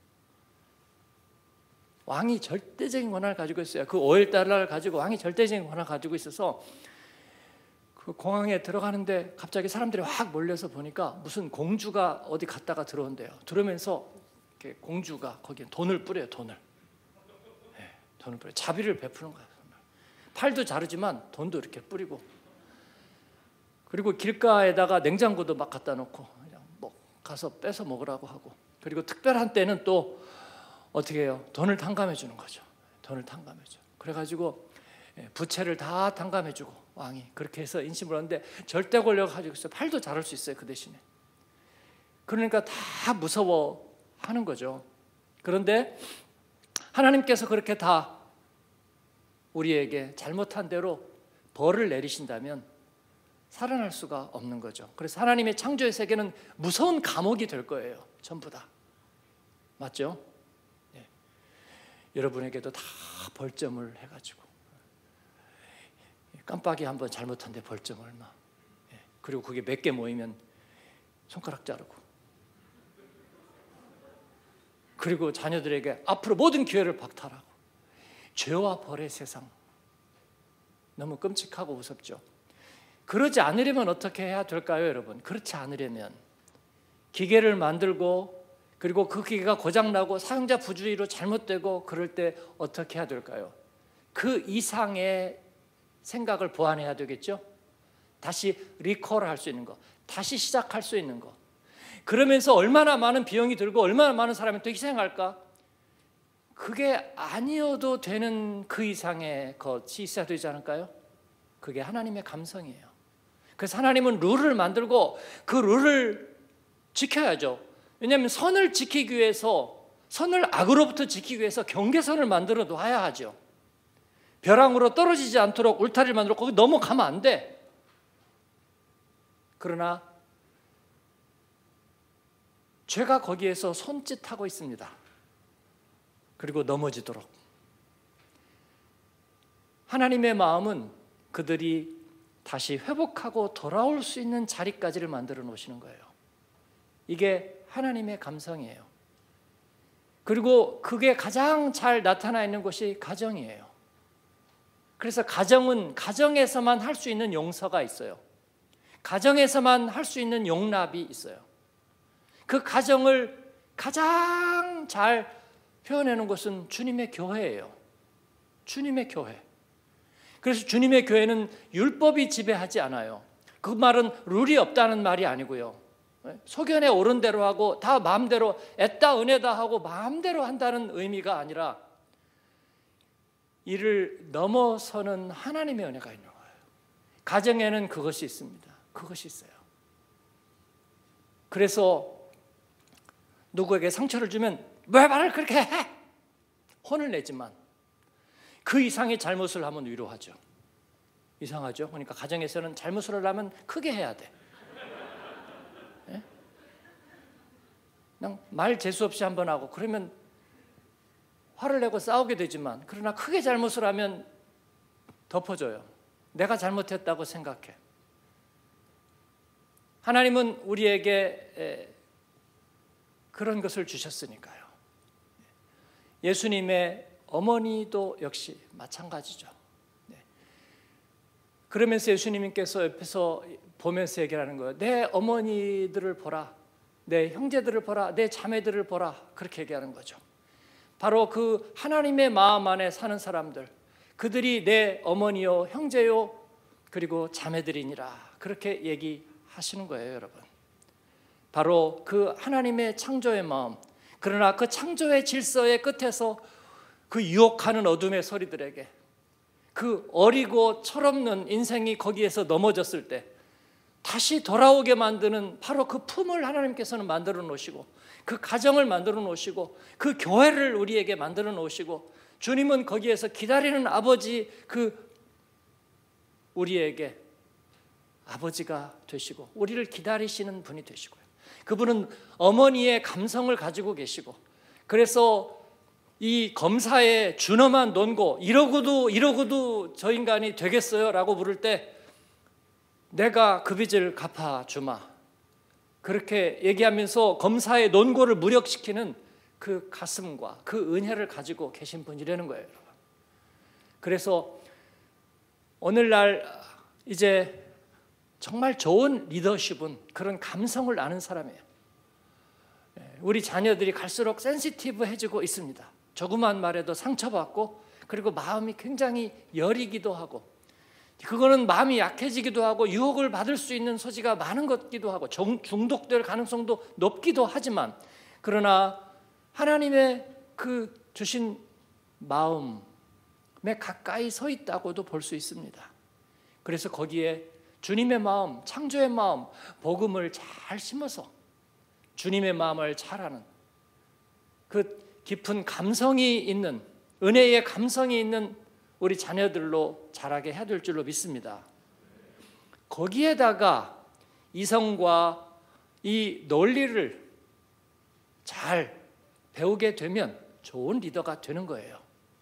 왕이 절대적인 권한을 가지고 있어요. 그 오일 달러를 가지고 왕이 절대적인 권한을 가지고 있어서 그 공항에 들어가는데 갑자기 사람들이 확 몰려서 보니까 무슨 공주가 어디 갔다가 들어온대요. 들어오면서 이렇게 공주가 거기에 돈을 뿌려요. 돈을. 네, 돈을 뿌려. 자비를 베푸는 거예요. 팔도 자르지만 돈도 이렇게 뿌리고, 그리고 길가에다가 냉장고도 막 갖다 놓고 그냥 뭐 가서 뺏어 먹으라고 하고, 그리고 특별한 때는 또 어떻게 해요? 돈을 탕감해 주는 거죠. 돈을 탕감해 줘. 그래가지고 부채를 다 탕감해 주고, 왕이 그렇게 해서 인심을 얻는데 절대 권력을 가지고 있어요. 팔도 자를 수 있어요, 그 대신에. 그러니까 다 무서워하는 거죠. 그런데 하나님께서 그렇게 다 우리에게 잘못한 대로 벌을 내리신다면 살아날 수가 없는 거죠. 그래서 하나님의 창조의 세계는 무서운 감옥이 될 거예요. 전부 다. 맞죠? 네. 여러분에게도 다 벌점을 해가지고, 깜빡이 한번 잘못한데 벌점 얼마. 네. 그리고 그게 몇 개 모이면 손가락 자르고, 그리고 자녀들에게 앞으로 모든 기회를 박탈하고. 죄와 벌의 세상, 너무 끔찍하고 무섭죠. 그러지 않으려면 어떻게 해야 될까요, 여러분? 그렇지 않으려면 기계를 만들고, 그리고 그 기계가 고장나고 사용자 부주의로 잘못되고 그럴 때 어떻게 해야 될까요? 그 이상의 생각을 보완해야 되겠죠. 다시 리콜할 수 있는 거, 다시 시작할 수 있는 거. 그러면서 얼마나 많은 비용이 들고 얼마나 많은 사람이 또 희생할까? 그게 아니어도 되는 그 이상의 것이 있어야 되지 않을까요? 그게 하나님의 감성이에요. 그래서 하나님은 룰을 만들고 그 룰을 지켜야죠. 왜냐하면 선을 지키기 위해서, 선을 악으로부터 지키기 위해서 경계선을 만들어 놔야 하죠. 벼랑으로 떨어지지 않도록 울타리를 만들어 거기 넘어가면 안 돼. 그러나 죄가 거기에서 손짓하고 있습니다. 그리고 넘어지도록. 하나님의 마음은 그들이 다시 회복하고 돌아올 수 있는 자리까지를 만들어 놓으시는 거예요. 이게 하나님의 감성이에요. 그리고 그게 가장 잘 나타나 있는 곳이 가정이에요. 그래서 가정은 가정에서만 할 수 있는 용서가 있어요. 가정에서만 할 수 있는 용납이 있어요. 그 가정을 가장 잘 표현하는 것은 주님의 교회예요. 주님의 교회. 그래서 주님의 교회는 율법이 지배하지 않아요. 그 말은 룰이 없다는 말이 아니고요. 소견에 옳은 대로 하고 다 마음대로 애다 은혜다 하고 마음대로 한다는 의미가 아니라 이를 넘어서는 하나님의 은혜가 있는 거예요. 가정에는 그것이 있습니다. 그것이 있어요. 그래서 누구에게 상처를 주면 왜 말을 그렇게 해? 혼을 내지만 그 이상의 잘못을 하면 위로하죠. 이상하죠? 그러니까 가정에서는 잘못을 하면 크게 해야 돼. 예? 그냥 말 재수 없이 한번 하고 그러면 화를 내고 싸우게 되지만, 그러나 크게 잘못을 하면 덮어줘요. 내가 잘못했다고 생각해. 하나님은 우리에게 그런 것을 주셨으니까요. 예수님의 어머니도 역시 마찬가지죠. 그러면서 예수님께서 옆에서 보면서 얘기하는 거예요. 내 어머니들을 보라, 내 형제들을 보라, 내 자매들을 보라, 그렇게 얘기하는 거죠. 바로 그 하나님의 마음 안에 사는 사람들, 그들이 내 어머니요 형제요 그리고 자매들이니라, 그렇게 얘기하시는 거예요. 여러분, 바로 그 하나님의 창조의 마음, 그러나 그 창조의 질서의 끝에서 그 유혹하는 어둠의 소리들에게, 그 어리고 철없는 인생이 거기에서 넘어졌을 때 다시 돌아오게 만드는 바로 그 품을 하나님께서는 만들어 놓으시고, 그 가정을 만들어 놓으시고, 그 교회를 우리에게 만들어 놓으시고, 주님은 거기에서 기다리는 아버지, 그 우리에게 아버지가 되시고 우리를 기다리시는 분이 되시고요. 그분은 어머니의 감성을 가지고 계시고, 그래서 이 검사의 준엄한 논고, 이러고도 이러고도 저 인간이 되겠어요? 라고 물을 때 내가 그 빚을 갚아주마, 그렇게 얘기하면서 검사의 논고를 무력시키는 그 가슴과 그 은혜를 가지고 계신 분이라는 거예요. 여러분. 그래서 오늘날 이제 정말 좋은 리더십은 그런 감성을 아는 사람이에요. 우리 자녀들이 갈수록 센시티브해지고 있습니다. 조그만 말에도 상처받고, 그리고 마음이 굉장히 여리기도 하고, 그거는 마음이 약해지기도 하고 유혹을 받을 수 있는 소지가 많은 것기도 하고 중독될 가능성도 높기도 하지만, 그러나 하나님의 그 주신 마음에 가까이 서 있다고도 볼 수 있습니다. 그래서 거기에 주님의 마음, 창조의 마음, 복음을 잘 심어서 주님의 마음을 잘 아는 그 깊은 감성이 있는, 은혜의 감성이 있는 우리 자녀들로 자라게 해야 될 줄로 믿습니다. 거기에다가 이성과 이 논리를 잘 배우게 되면 좋은 리더가 되는 거예요.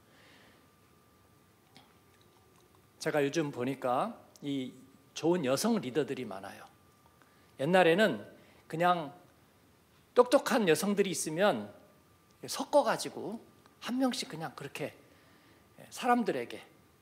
제가 요즘 보니까 이 좋은 여성 리더들이 많아요. 옛날에는 그냥 똑똑한 여성들이 있으면 섞어가지고 한 명씩 그냥 그렇게 사람들에게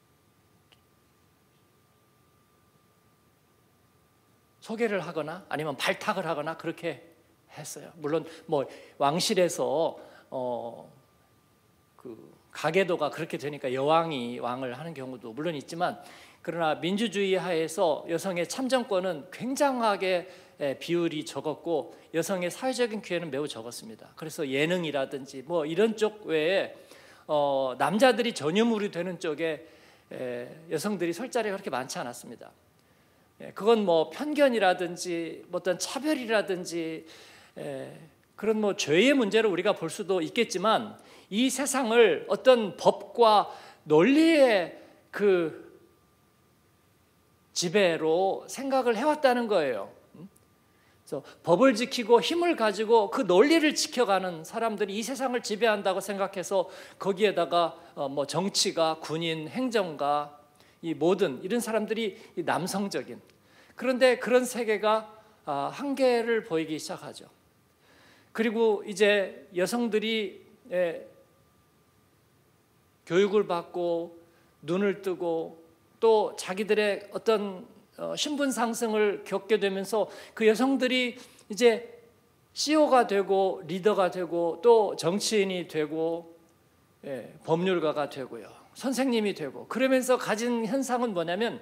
소개를 하거나 아니면 발탁을 하거나 그렇게 했어요. 물론 뭐 왕실에서 어 그 가계도가 그렇게 되니까 여왕이 왕을 하는 경우도 물론 있지만, 그러나 민주주의 하에서 여성의 참정권은 굉장하게 비율이 적었고 여성의 사회적인 기회는 매우 적었습니다. 그래서 예능이라든지 뭐 이런 쪽 외에 어, 남자들이 전유물이 되는 쪽에 에, 여성들이 설 자리가 그렇게 많지 않았습니다. 예, 그건 뭐 편견이라든지 뭐 어떤 차별이라든지 에, 그런 뭐 죄의 문제로 우리가 볼 수도 있겠지만, 이 세상을 어떤 법과 논리의 그 지배로 생각을 해왔다는 거예요. 그래서 법을 지키고 힘을 가지고 그 논리를 지켜가는 사람들이 이 세상을 지배한다고 생각해서 거기에다가 뭐 정치가, 군인, 행정가, 이 모든 이런 사람들이 남성적인, 그런데 그런 세계가 한계를 보이기 시작하죠. 그리고 이제 여성들이 교육을 받고 눈을 뜨고 또 자기들의 어떤 신분 상승을 겪게 되면서 그 여성들이 이제 씨이오가 되고 리더가 되고 또 정치인이 되고 예, 법률가가 되고요. 선생님이 되고 그러면서 가진 현상은 뭐냐면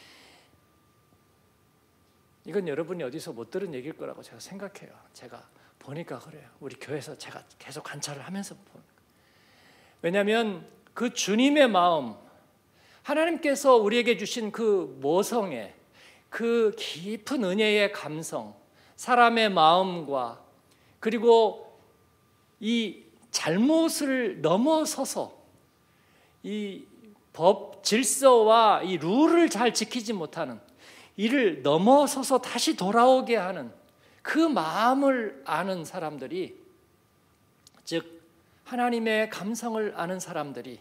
이건 여러분이 어디서 못 들은 얘기일 거라고 제가 생각해요. 제가 보니까 그래요. 우리 교회에서 제가 계속 관찰을 하면서 보는. 왜냐하면 그 주님의 마음, 하나님께서 우리에게 주신 그 모성애, 그 깊은 은혜의 감성, 사람의 마음과 그리고 이 잘못을 넘어서서 이 법 질서와 이 룰을 잘 지키지 못하는 이를 넘어서서 다시 돌아오게 하는 그 마음을 아는 사람들이, 즉 하나님의 감성을 아는 사람들이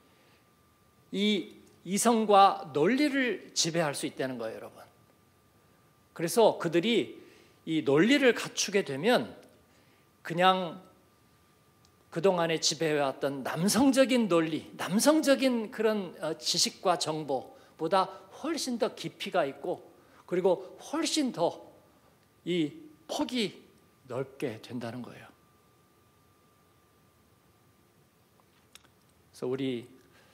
이 이성과 논리를 지배할 수 있다는 거예요, 여러분. 그래서 그들이 이 논리를 갖추게 되면 그냥 그동안에 지배해왔던 남성적인 논리, 남성적인 그런 지식과 정보보다 훨씬 더 깊이가 있고 그리고 훨씬 더 이 폭이 넓게 된다는 거예요. 그래서 우리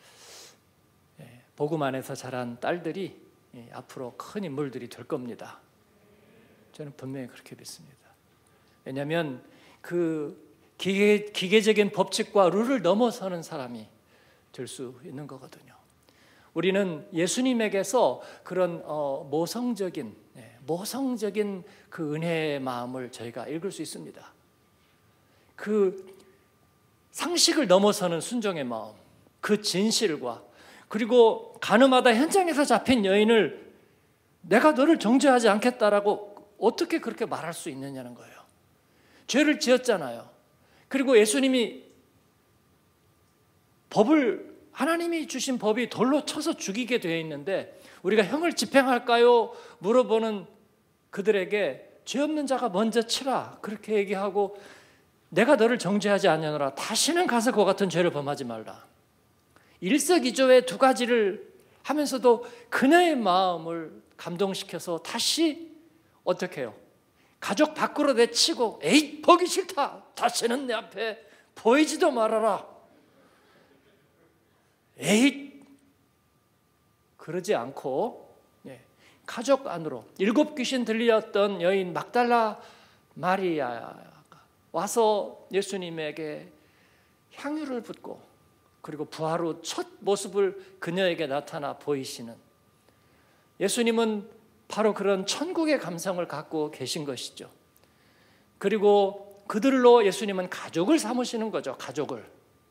복음 안에서 자란 딸들이 앞으로 큰 인물들이 될 겁니다. 저는 분명히 그렇게 믿습니다. 왜냐하면 그 기계, 기계적인 법칙과 룰을 넘어서는 사람이 될 수 있는 거거든요. 우리는 예수님에게서 그런 어, 모성적인 네, 모성적인 그 은혜의 마음을 저희가 읽을 수 있습니다. 그 상식을 넘어서는 순종의 마음, 그 진실과 그리고 가늠하다 현장에서 잡힌 여인을 내가 너를 정죄하지 않겠다라고 어떻게 그렇게 말할 수 있느냐는 거예요. 죄를 지었잖아요. 그리고 예수님이 법을 하나님이 주신 법이 돌로 쳐서 죽이게 되어 있는데 우리가 형을 집행할까요? 물어보는 그들에게 죄 없는 자가 먼저 치라 그렇게 얘기하고 내가 너를 정죄하지 않느니라 다시는 가서 그와 같은 죄를 범하지 말라. 일석이조의 두 가지를 하면서도 그녀의 마음을 감동시켜서 다시 어떻게 해요? 가족 밖으로 내치고 에이 보기 싫다. 다시는 내 앞에 보이지도 말아라. 에이 그러지 않고 예, 가족 안으로 일곱 귀신 들렸던 여인 막달라 마리아가 와서 예수님에게 향유를 붓고 그리고 부활 후 첫 모습을 그녀에게 나타나 보이시는 예수님은 바로 그런 천국의 감성을 갖고 계신 것이죠. 그리고 그들로 예수님은 가족을 삼으시는 거죠. 가족을.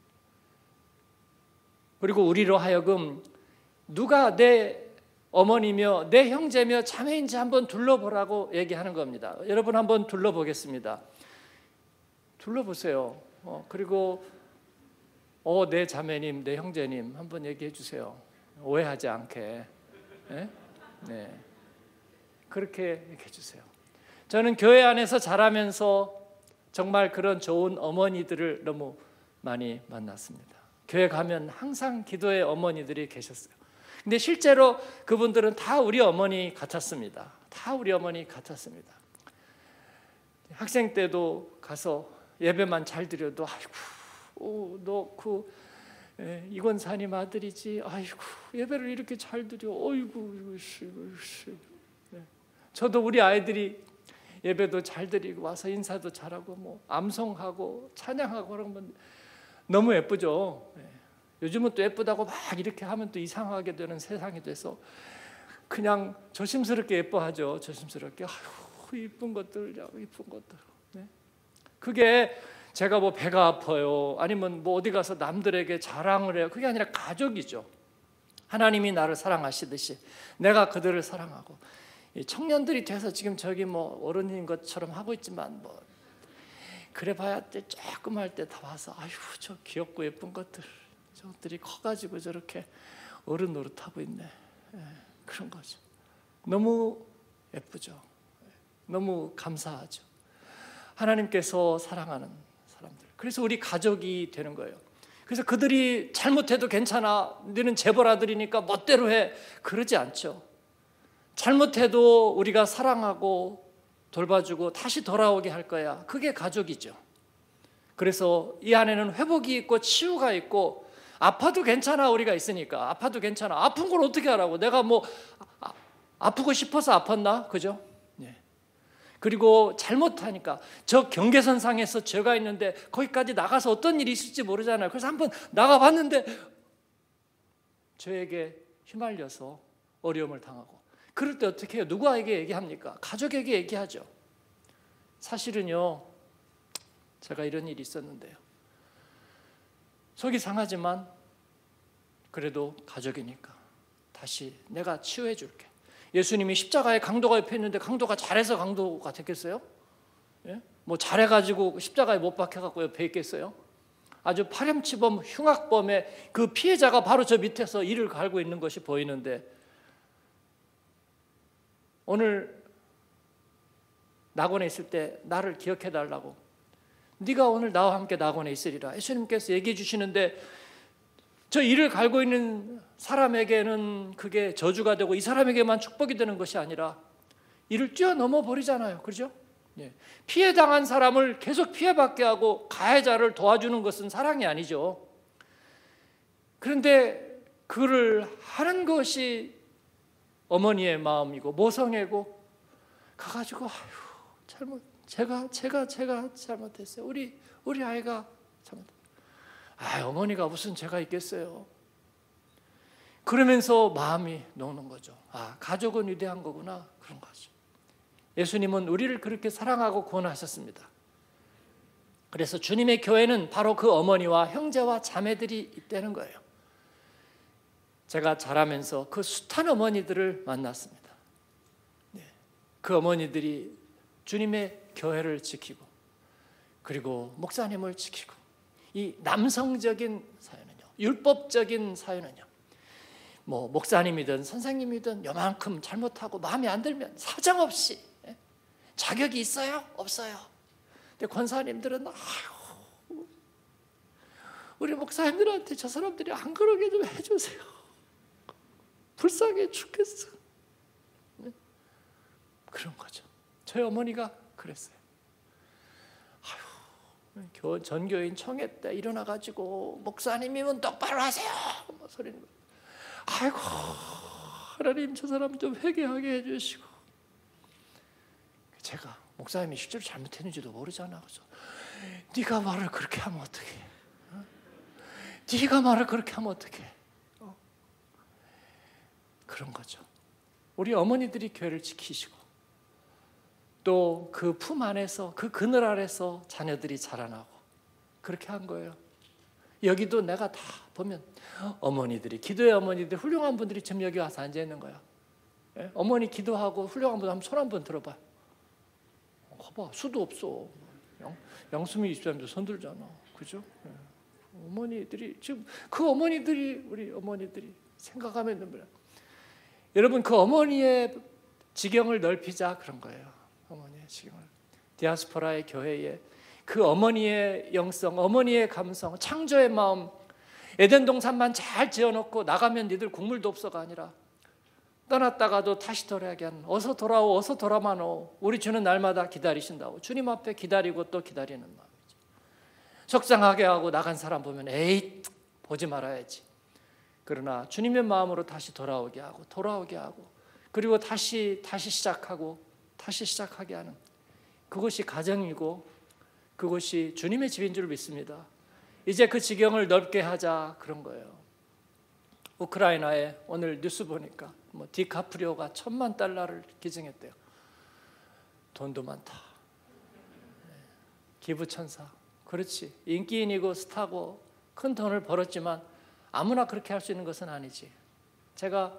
그리고 우리로 하여금 누가 내 어머니며 내 형제며 자매인지 한번 둘러보라고 얘기하는 겁니다. 여러분 한번 둘러보겠습니다. 둘러보세요. 어, 그리고 어, 내 자매님, 내 형제님 한번 얘기해 주세요. 오해하지 않게. 네? 네. 그렇게 얘기해 주세요. 저는 교회 안에서 자라면서 정말 그런 좋은 어머니들을 너무 많이 만났습니다. 교회 가면 항상 기도의 어머니들이 계셨어요. 근데 실제로 그분들은 다 우리 어머니 같았습니다. 다 우리 어머니 같았습니다. 학생 때도 가서 예배만 잘 드려도 아이고 너 그 이권사님 아들이지 아이고 예배를 이렇게 잘 드려 어이구 이거 씨 네. 저도 우리 아이들이 예배도 잘 드리고 와서 인사도 잘하고 뭐 암송하고 찬양하고 그러면 너무 예쁘죠. 네. 요즘은 또 예쁘다고 막 이렇게 하면 또 이상하게 되는 세상이 돼서 그냥 조심스럽게 예뻐하죠. 조심스럽게 아이고 이쁜 것들 이쁜 것들. 네. 그게 제가 뭐 배가 아파요 아니면 뭐 어디 가서 남들에게 자랑을 해요. 그게 아니라 가족이죠. 하나님이 나를 사랑하시듯이 내가 그들을 사랑하고 청년들이 돼서 지금 저기 뭐 어른인 것처럼 하고 있지만 뭐 그래봐야 때 조금 할 때 다 와서 아이고 저 귀엽고 예쁜 것들 저것들이 커가지고 저렇게 어른 노릇하고 있네. 예, 그런 거죠. 너무 예쁘죠. 너무 감사하죠. 하나님께서 사랑하는 사람들. 그래서 우리 가족이 되는 거예요. 그래서 그들이 잘못해도 괜찮아. 너는 재벌 아들이니까 멋대로 해. 그러지 않죠. 잘못해도 우리가 사랑하고 돌봐주고 다시 돌아오게 할 거야. 그게 가족이죠. 그래서 이 안에는 회복이 있고 치유가 있고, 아파도 괜찮아, 우리가 있으니까. 아파도 괜찮아. 아픈 걸 어떻게 하라고. 내가 뭐 아, 아프고 싶어서 아팠나? 그죠? 네. 그리고 잘못하니까 저 경계선상에서 죄가 있는데 거기까지 나가서 어떤 일이 있을지 모르잖아요. 그래서 한번 나가봤는데 저에게 휘말려서 어려움을 당하고, 그럴 때 어떻게 해요? 누구에게 얘기합니까? 가족에게 얘기하죠. 사실은요, 제가 이런 일이 있었는데요, 속이 상하지만 그래도 가족이니까 다시 내가 치유해 줄게. 예수님이 십자가에 강도가 옆에 있는데 강도가 잘해서 강도가 됐겠어요? 예? 뭐 잘해가지고 십자가에 못 박혀갖고 옆에 있겠어요? 아주 파렴치범 흉악범의 그 피해자가 바로 저 밑에서 이를 갈고 있는 것이 보이는데, 오늘 낙원에 있을 때 나를 기억해 달라고, 네가 오늘 나와 함께 낙원에 있으리라 예수님께서 얘기해 주시는데, 저 이를 갈고 있는 사람에게는 그게 저주가 되고 이 사람에게만 축복이 되는 것이 아니라 이를 뛰어넘어 버리잖아요. 그렇죠? 예. 피해당한 사람을 계속 피해받게 하고 가해자를 도와주는 것은 사랑이 아니죠. 그런데 그를 하는 것이 어머니의 마음이고 모성애고, 가가지고 아유 잘못 제가 제가 제가 잘못했어요. 우리 우리 아이가 잘못. 아 어머니가 무슨 죄가 있겠어요. 그러면서 마음이 녹는 거죠. 아 가족은 위대한 거구나, 그런 거죠. 예수님은 우리를 그렇게 사랑하고 구원하셨습니다. 그래서 주님의 교회는 바로 그 어머니와 형제와 자매들이 있다는 거예요. 제가 자라면서 그 숱한 어머니들을 만났습니다. 네. 그 어머니들이 주님의 교회를 지키고, 그리고 목사님을 지키고, 이 남성적인 사연은요, 율법적인 사연은요, 뭐 목사님이든 선생님이든 요만큼 잘못하고 마음에 안 들면 사정없이, 예? 자격이 있어요? 없어요? 근데 권사님들은 아유, 우리 목사님들한테 저 사람들이 안 그러게 좀 해주세요. 불쌍해 죽겠어. 네? 그런 거죠. 저희 어머니가 그랬어요. 아유, 전교인 청회 때 일어나가지고 목사님이면 똑바로 하세요. 뭐 소리는. 아이고 하나님 저 사람 좀 회개하게 해주시고. 제가 목사님이 실제로 잘못했는지도 모르잖아. 그래서 네가 말을 그렇게 하면 어떡해? 어? 네가 말을 그렇게 하면 어떡해? 어? 그런 거죠. 우리 어머니들이 교회를 지키시고, 또 그 품 안에서, 그 그늘 아래서 자녀들이 자라나고 그렇게 한 거예요. 여기도 내가 다 보면 어머니들이, 기도의 어머니들, 훌륭한 분들이 지금 여기 와서 앉아 있는 거야. 예? 어머니 기도하고 훌륭한 분 한번 손 한번 들어봐. 봐봐, 수도 없어. 양, 양수미 입사님도 손 들잖아. 그죠? 예. 어머니들이 지금 그 어머니들이, 우리 어머니들이 생각하면 눈물. 여러분 그 어머니의 지경을 넓히자, 그런 거예요. 어머니의 지경을. 디아스포라의 교회에 그 어머니의 영성, 어머니의 감성, 창조의 마음, 에덴 동산만 잘 지어놓고 나가면 니들 국물도 없어가 아니라 떠났다가도 다시 돌아가게 하는, 어서 돌아오, 어서 돌아만 오. 우리 주는 날마다 기다리신다고. 주님 앞에 기다리고 또 기다리는 마음이죠. 속상하게 하고 나간 사람 보면 에이 보지 말아야지. 그러나 주님의 마음으로 다시 돌아오게 하고 돌아오게 하고, 그리고 다시 다시 시작하고 다시 시작하게 하는, 그것이 가정이고 그것이 주님의 집인 줄 믿습니다. 이제 그 지경을 넓게 하자, 그런 거예요. 우크라이나에 오늘 뉴스 보니까 뭐 디카프리오가 천만 달러를 기증했대요. 돈도 많다. 기부천사. 그렇지. 인기인이고 스타고 큰 돈을 벌었지만 아무나 그렇게 할 수 있는 것은 아니지. 제가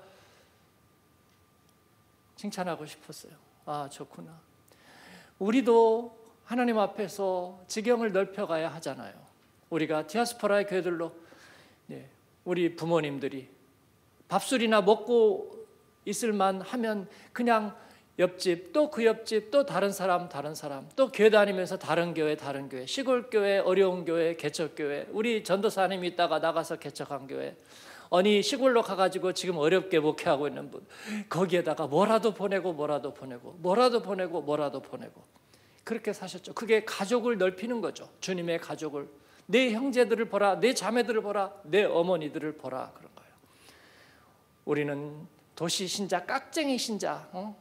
칭찬하고 싶었어요. 아, 좋구나. 우리도 하나님 앞에서 지경을 넓혀가야 하잖아요. 우리가 디아스포라의 교회들로, 네, 우리 부모님들이 밥술이나 먹고 있을만 하면 그냥 옆집, 또 그 옆집, 또 다른 사람, 다른 사람, 또 교회 다니면서 다른 교회, 다른 교회, 시골 교회, 어려운 교회, 개척 교회, 우리 전도사님이 있다가 나가서 개척한 교회, 어느 시골로 가가지고 지금 어렵게 목회하고 있는 분, 거기에다가 뭐라도 보내고 뭐라도 보내고 뭐라도 보내고 뭐라도 보내고 그렇게 사셨죠. 그게 가족을 넓히는 거죠. 주님의 가족을, 내 형제들을 보라, 내 자매들을 보라, 내 어머니들을 보라, 그런 거예요. 우리는 도시 신자, 깍쟁이 신자, 어?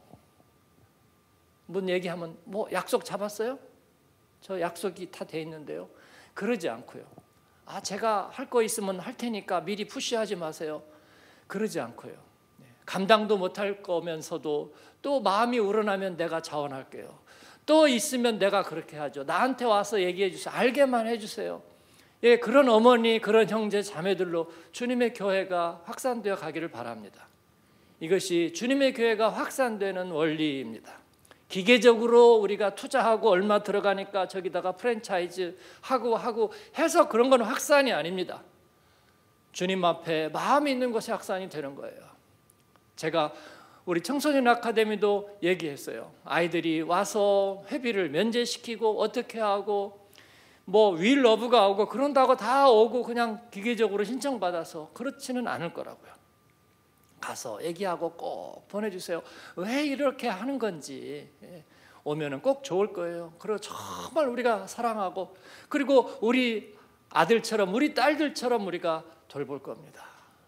뭔 얘기하면 뭐 약속 잡았어요? 저 약속이 다 돼 있는데요. 그러지 않고요. 아, 제가 할 거 있으면 할 테니까 미리 푸시하지 마세요. 그러지 않고요. 감당도 못할 거면서도 또 마음이 우러나면 내가 자원할게요. 또 있으면 내가 그렇게 하죠. 나한테 와서 얘기해 주세요. 알게만 해주세요. 예, 그런 어머니, 그런 형제, 자매들로 주님의 교회가 확산되어 가기를 바랍니다. 이것이 주님의 교회가 확산되는 원리입니다. 기계적으로 우리가 투자하고 얼마 들어가니까 저기다가 프랜차이즈 하고 하고 해서 그런 건 확산이 아닙니다. 주님 앞에 마음이 있는 것이 확산이 되는 거예요. 제가 우리 청소년 아카데미도 얘기했어요. 아이들이 와서 회비를 면제시키고 어떻게 하고 뭐 윌러브가 오고 그런다고 다 오고 그냥 기계적으로 신청받아서 그렇지는 않을 거라고요. 가서 얘기하고 꼭 보내주세요. 왜 이렇게 하는 건지 오면은 꼭 좋을 거예요. 그리고 정말 우리가 사랑하고 그리고 우리 아들처럼 우리 딸들처럼 우리가 돌볼 겁니다.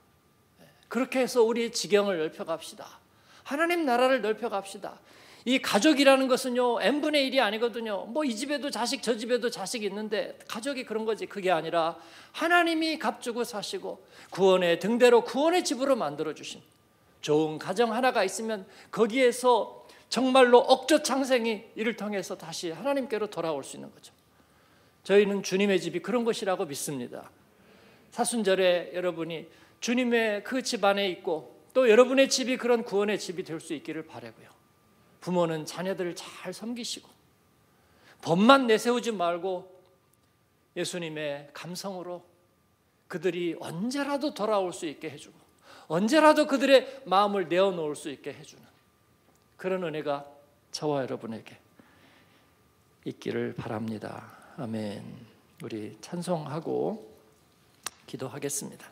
그렇게 해서 우리의 지경을 넓혀갑시다. 하나님 나라를 넓혀갑시다. 이 가족이라는 것은요 엔분의 일이 아니거든요. 뭐 이 집에도 자식 저 집에도 자식이 있는데 가족이 그런 거지. 그게 아니라 하나님이 값주고 사시고 구원의 등대로 구원의 집으로 만들어주신 좋은 가정 하나가 있으면 거기에서 정말로 억조 창생이 이를 통해서 다시 하나님께로 돌아올 수 있는 거죠. 저희는 주님의 집이 그런 것이라고 믿습니다. 사순절에 여러분이 주님의 그 집 안에 있고 또 여러분의 집이 그런 구원의 집이 될 수 있기를 바라고요. 부모는 자녀들을 잘 섬기시고 법만 내세우지 말고 예수님의 감성으로 그들이 언제라도 돌아올 수 있게 해주고 언제라도 그들의 마음을 내어놓을 수 있게 해주는 그런 은혜가 저와 여러분에게 있기를 바랍니다. 아멘. 우리 찬송하고 기도하겠습니다.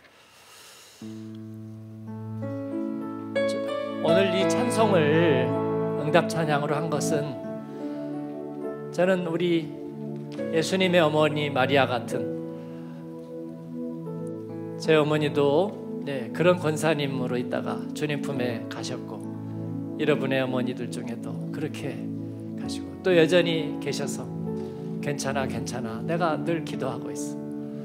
오늘 이 찬송을 응답 찬양으로 한 것은 저는 우리 예수님의 어머니 마리아 같은 제 어머니도 네, 그런 권사님으로 있다가 주님 품에 가셨고 여러분의 어머니들 중에도 그렇게 가시고 또 여전히 계셔서 괜찮아 괜찮아 내가 늘 기도하고 있어.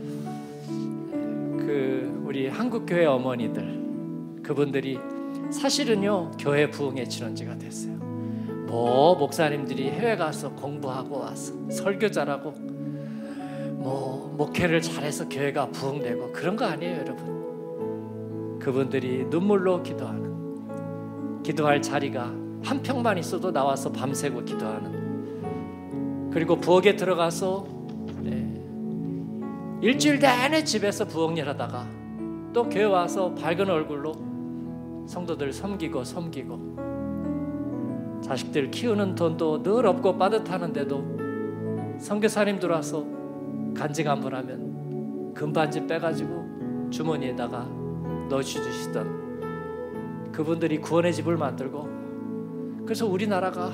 그 우리 한국교회 어머니들 그분들이 사실은요 교회 부흥의 진원지가 됐어요. 뭐 목사님들이 해외 가서 공부하고 와서 설교 잘하고 뭐 목회를 잘해서 교회가 부흥되고 그런 거 아니에요 여러분. 그분들이 눈물로 기도하는 기도할 자리가 한 평만 있어도 나와서 밤새고 기도하는 그리고 부엌에 들어가서 네, 일주일 내내 집에서 부엌일 하다가 또 교회 와서 밝은 얼굴로 성도들 섬기고 섬기고 자식들 키우는 돈도 늘 없고 빠듯하는데도 선교사님 들어와서 간증 한번 하면 금반지 빼가지고 주머니에다가 넣어주시던 그분들이 구원의 집을 만들고 그래서 우리나라가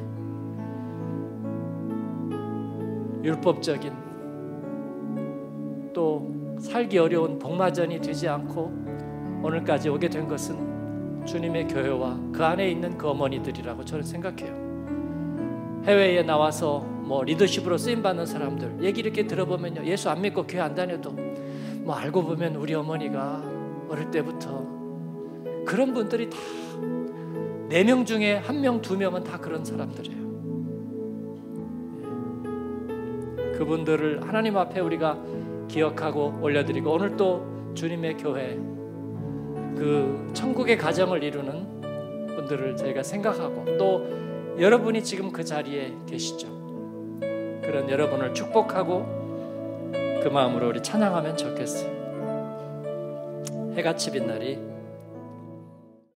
율법적인 또 살기 어려운 복마전이 되지 않고 오늘까지 오게 된 것은 주님의 교회와 그 안에 있는 그 어머니들이라고 저는 생각해요. 해외에 나와서 뭐 리더십으로 쓰임받는 사람들 얘기 이렇게 들어보면요 예수 안 믿고 교회 안 다녀도 뭐 알고 보면 우리 어머니가 어릴 때부터 그런 분들이 다 네 명 중에 한 명, 두 명은 다 그런 사람들이에요. 그분들을 하나님 앞에 우리가 기억하고 올려드리고 오늘 또 주님의 교회 그 천국의 가정을 이루는 분들을 저희가 생각하고 또 여러분이 지금 그 자리에 계시죠. 그런 여러분을 축복하고 그 마음으로 우리 찬양하면 좋겠어요. 해같이 빛날이